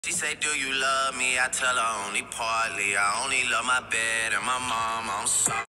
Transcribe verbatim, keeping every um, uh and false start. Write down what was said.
She say, do you love me? I tell her only partly. I only love my bed and my mom. I'm sorry.